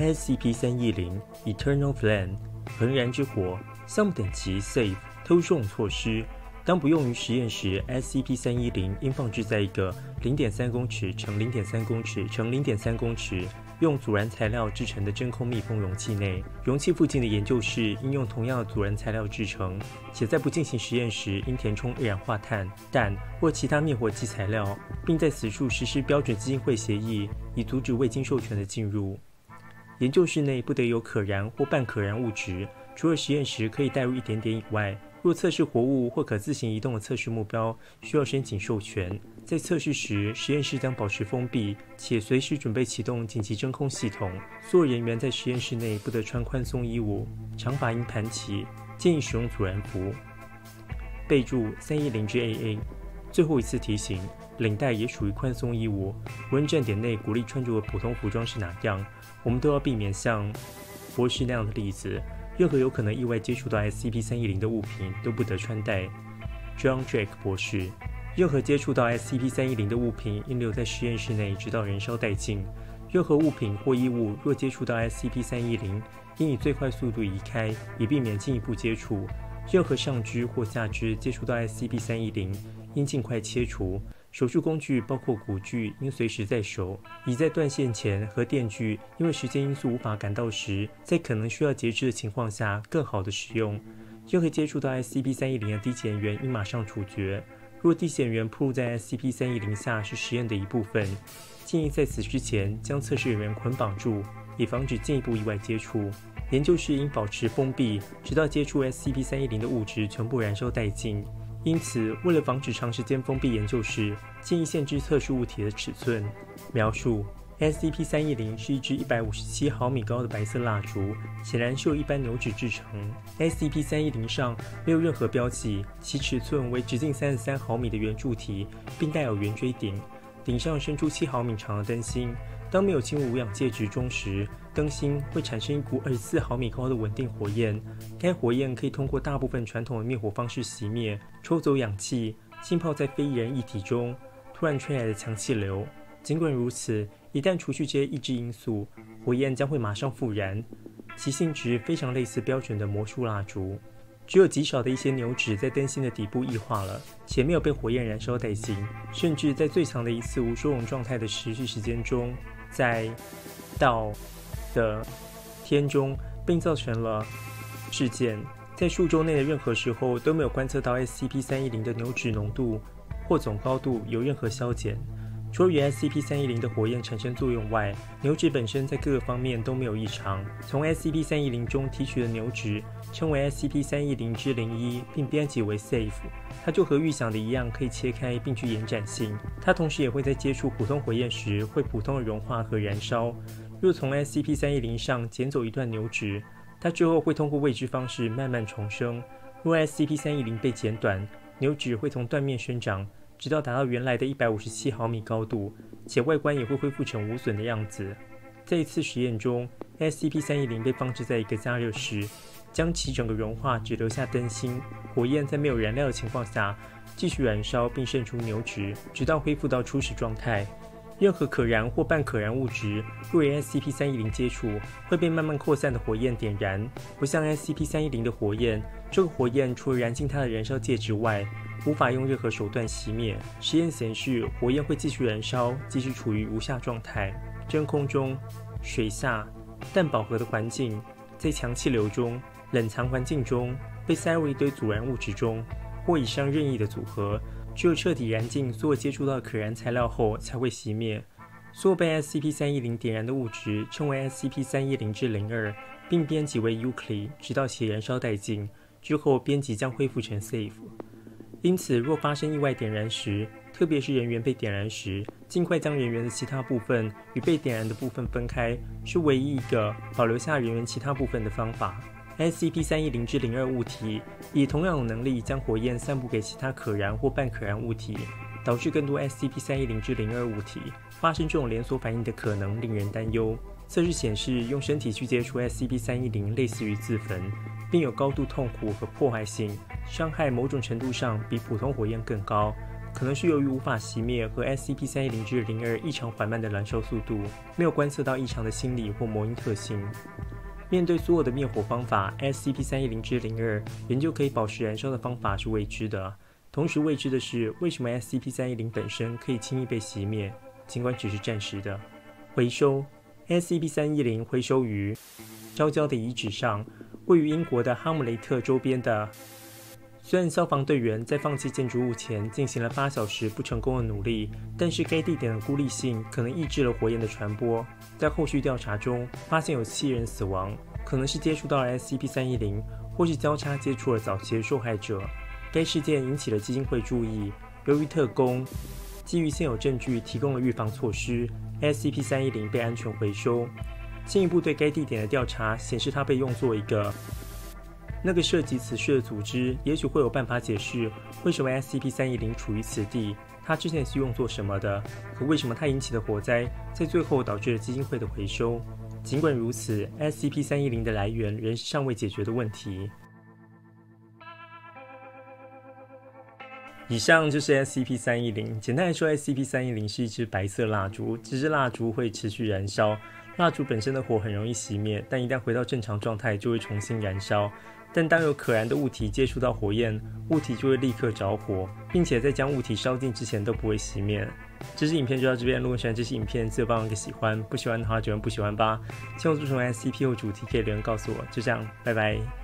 SCP-310 Eternal Flame 恒燃之火项目等级 Safe 特殊使用措施。当不用于实验时 ，SCP-310 应放置在一个0.3公尺乘0.3公尺乘0.3公尺用阻燃材料制成的真空密封容器内。容器附近的研究室应用同样的阻燃材料制成，且在不进行实验时应填充二氧化碳、氮或其他灭火剂材料，并在此处实施标准基金会协议，以阻止未经授权的进入。研究室内不得有可燃或半可燃物质，除了实验时可以带入一点点以外，若测试活物或可自行移动的测试目标，需要申请授权。在测试时，实验室将保持封闭，且随时准备启动紧急真空系统。所有人员在实验室内不得穿宽松衣物，长发应盘起，建议使用阻燃服。备注310之 AA。最后一次提醒，领带也属于宽松衣物。无论站点内鼓励穿着的普通服装是哪样，我们都要避免像博士那样的例子。任何有可能意外接触到 SCP-310 的物品都不得穿戴。John Drake 博士，任何接触到 SCP-310 的物品应留在实验室内直到燃烧殆尽。任何物品或衣物若接触到 SCP-310，应以最快速度移开，以避免进一步接触。任何上肢或下肢接触到 SCP-310，应尽快切除。手术工具包括骨锯，应随时在手，以在断线前和电锯因为时间因素无法赶到时，在可能需要截肢的情况下更好的使用。任何接触到 SCP-310 的低检员应马上处决。若低检员暴露在 SCP-310 下是实验的一部分，建议在此之前将测试人员捆绑住，以防止进一步意外接触。研究室应保持封闭，直到接触 SCP-310 的物质全部燃烧殆尽。因此，为了防止长时间封闭研究室，建议限制测试物体的尺寸。描述 SCP-310 是一支157毫米高的白色蜡烛，显然是由一般牛脂制成。SCP-310 上没有任何标记，其尺寸为直径33毫米的圆柱体，并带有圆锥顶，顶上伸出7毫米长的灯芯。当没有进入无氧介质中时，灯芯会产生一股24毫米高的稳定火焰。该火焰可以通过大部分传统的灭火方式熄灭，抽走氧气，浸泡在非易燃液体中，突然吹来的强气流。尽管如此，一旦除去这些抑制因素，火焰将会马上复燃，其性质非常类似标准的魔术蜡烛。只有极少的一些牛脂在灯芯的底部异化了，且没有被火焰燃烧殆尽，甚至在最长的一次无收容状态的持续时间中，在到的天中，并造成了事件。在数周内的任何时候都没有观测到 SCP-310 的牛脂浓度或总高度有任何消减。除了与 SCP-310 的火焰产生作用外，牛脂本身在各个方面都没有异常。从 SCP-310 中提取的牛脂称为 SCP-310之01，并编辑为 Safe。它就和预想的一样，可以切开并具延展性。它同时也会在接触普通火焰时会普通的融化和燃烧。若从 SCP-310 上捡走一段牛脂，它之后会通过未知方式慢慢重生。若 SCP-310 被剪短，牛脂会从断面生长，直到达到原来的157毫米高度，且外观也会恢复成无损的样子。在一次实验中 ，SCP-310 被放置在一个加热室，将其整个融化，只留下灯芯。火焰在没有燃料的情况下继续燃烧，并渗出牛脂，直到恢复到初始状态。任何可燃或半可燃物质若与 SCP-310 接触，会被慢慢扩散的火焰点燃。不像 SCP-310 的火焰，这个火焰除了燃尽它的燃烧介质外，无法用任何手段熄灭。实验显示，火焰会继续燃烧，即使处于无下状态。真空中、水下、氮饱和的环境，在强气流中、冷藏环境中，被塞入一堆阻燃物质中，或以上任意的组合。只有彻底燃尽所有接触到的可燃材料后才会熄灭。所有被 SCP-310 点燃的物质称为 SCP-310之02，并编辑为 Euclid， 直到其燃烧殆尽。之后编辑将恢复成 Safe。因此，若发生意外点燃时，特别是人员被点燃时，尽快将人员的其他部分与被点燃的部分分开，是唯一一个保留下人员其他部分的方法。SCP-310之02物体以同样的能力将火焰散布给其他可燃或半可燃物体，导致更多 SCP-310之02物体发生这种连锁反应的可能令人担忧。测试显示，用身体去接触 SCP-310 类似于自焚，并有高度痛苦和破坏性，伤害某种程度上比普通火焰更高。 可能是由于无法熄灭和 SCP-310-02 异常缓慢的燃烧速度，没有观测到异常的心理或魔音特性。面对所有的灭火方法 ，SCP-310-02 研究可以保持燃烧的方法是未知的。同时未知的是，为什么 SCP-310 本身可以轻易被熄灭，尽管只是暂时的。回收 SCP-310 回收于烧焦的遗址上，位于英国的哈姆雷特周边的。虽然消防队员在放弃建筑物前进行了8小时不成功的努力，但是该地点的孤立性可能抑制了火焰的传播。在后续调查中，发现有7人死亡，可能是接触到了 SCP-310，或是交叉接触了早期的受害者。该事件引起了基金会注意。由于特工基于现有证据提供了预防措施， SCP-310 被安全回收。进一步对该地点的调查显示，它被用作一个那个涉及此事的组织也许会有办法解释为什么 SCP-310 处于此地，它之前是用作什么的，可为什么它引起的火灾在最后导致了基金会的回收。尽管如此， SCP-310 的来源仍是尚未解决的问题。以上就是 SCP-310。简单来说， SCP-310 是一支白色蜡烛，这支蜡烛会持续燃烧。蜡烛本身的火很容易熄灭，但一旦回到正常状态就会重新燃烧。但当有可燃的物体接触到火焰，物体就会立刻着火，并且在将物体烧尽之前都不会熄灭。这支影片就到这边，如果喜欢这支影片，记得帮我个喜欢，不喜欢的话就按不喜欢吧。希望做什么 SCP 或主题可以留言告诉我。就这样，拜拜。